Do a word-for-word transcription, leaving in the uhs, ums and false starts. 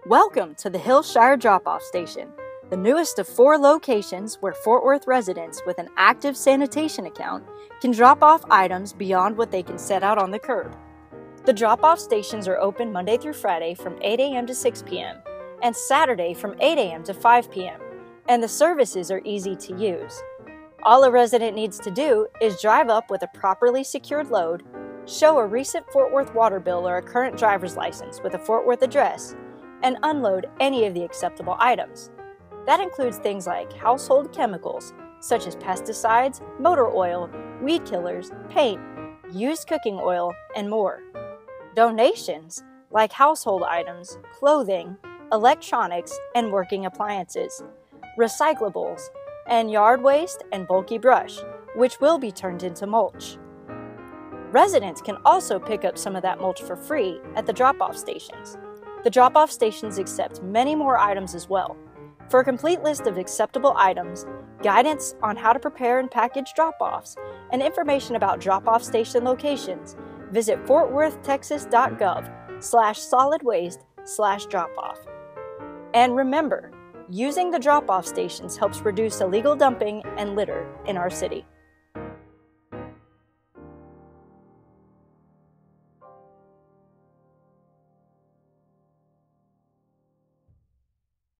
Welcome to the Hillshire Drop-Off Station, the newest of four locations where Fort Worth residents with an active sanitation account can drop off items beyond what they can set out on the curb. The drop-off stations are open Monday through Friday from eight a m to six p m and Saturday from eight a m to five p m, and the services are easy to use. All a resident needs to do is drive up with a properly secured load, show a recent Fort Worth water bill or a current driver's license with a Fort Worth address, and unload any of the acceptable items. That includes things like household chemicals, such as pesticides, motor oil, weed killers, paint, used cooking oil, and more. Donations, like household items, clothing, electronics, and working appliances. Recyclables, and yard waste and bulky brush, which will be turned into mulch. Residents can also pick up some of that mulch for free at the drop-off stations. The drop-off stations accept many more items as well. For a complete list of acceptable items, guidance on how to prepare and package drop-offs, and information about drop-off station locations, visit fortworthtexas.gov slash solid waste slash drop-off. And remember, using the drop-off stations helps reduce illegal dumping and litter in our city.